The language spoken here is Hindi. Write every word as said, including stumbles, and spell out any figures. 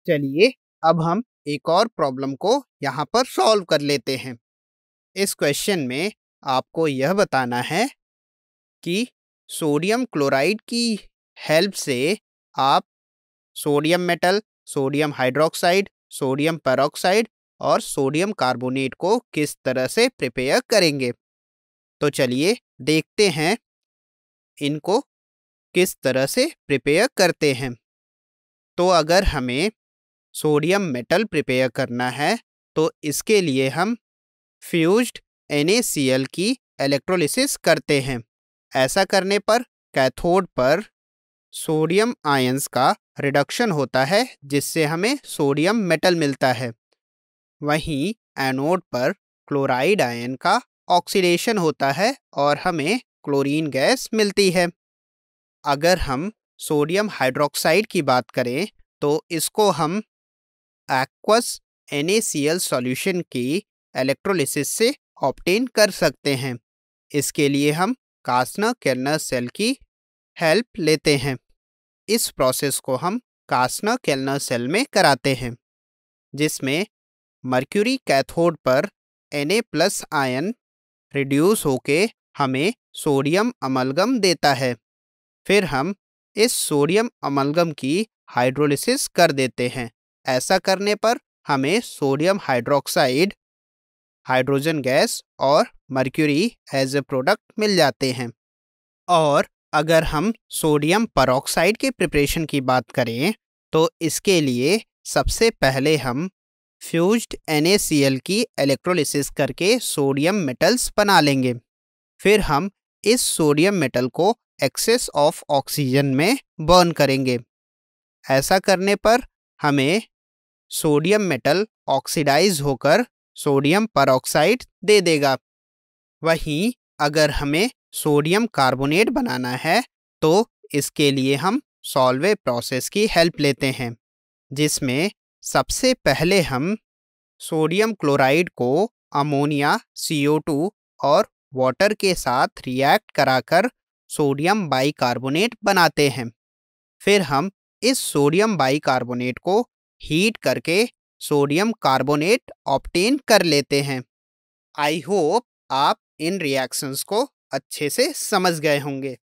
चलिए अब हम एक और प्रॉब्लम को यहाँ पर सॉल्व कर लेते हैं। इस क्वेश्चन में आपको यह बताना है कि सोडियम क्लोराइड की हेल्प से आप sodium metal, sodium hydroxide, sodium peroxide और सोडियम कार्बोनेट को किस तरह से प्रिपेयर करेंगे। तो चलिए देखते हैं इनको किस तरह से प्रिपेयर करते हैं। तो अगर हमें सोडियम मेटल प्रिपेयर करना है तो इसके लिए हम fused N A C L की इलेक्ट्रोलिसिस करते हैं। ऐसा करने पर कैथोड पर सोडियम आयंस का रिडक्शन होता है जिससे हमें सोडियम मेटल मिलता है। वहीं एनोड पर क्लोराइड आयन का ऑक्सीडेशन होता है और हमें क्लोरीन गैस मिलती है। अगर हम सोडियम हाइड्रोक्साइड की बात करें तो इसको हम aqueous N A C L solution की इलेक्ट्रोलिसिस से ऑब्टेन कर सकते हैं। इसके लिए हम कास्नर केल्नर सेल की हेल्प लेते हैं। इस प्रोसेस को हम कास्नर केल्नर सेल में कराते हैं जिसमें मर्क्यूरी कैथोड पर Na प्लस आयन रिड्यूस होके हमें सोडियम अमलगम देता है। फिर हम इस सोडियम अमलगम की हाइड्रोलिसिस कर देते हैं। ऐसा करने पर हमें सोडियम हाइड्रोक्साइड, हाइड्रोजन गैस और मर्क्यूरी एज ए प्रोडक्ट मिल जाते हैं। और अगर हम सोडियम पेरोक्साइड के प्रिपरेशन की बात करें तो इसके लिए सबसे पहले हम fused N A C L की इलेक्ट्रोलिसिस करके सोडियम मेटल्स बना लेंगे। फिर हम इस सोडियम मेटल को एक्सेस ऑफ ऑक्सीजन में बर्न करेंगे। ऐसा करने पर हमें सोडियम मेटल ऑक्सीडाइज होकर सोडियम पेरोक्साइड दे देगा। वहीं अगर हमें सोडियम कार्बोनेट बनाना है तो इसके लिए हम सॉल्वे प्रोसेस की हेल्प लेते हैं जिसमें सबसे पहले हम सोडियम क्लोराइड को अमोनिया, सी ओ टू और वाटर के साथ रिएक्ट कराकर सोडियम बाइकार्बोनेट बनाते हैं। फिर हम इस सोडियम बाइकार्बोनेट को हीट करके सोडियम कार्बोनेट ऑब्टेन कर लेते हैं। आई होप आप इन रिएक्शंस को अच्छे से समझ गए होंगे।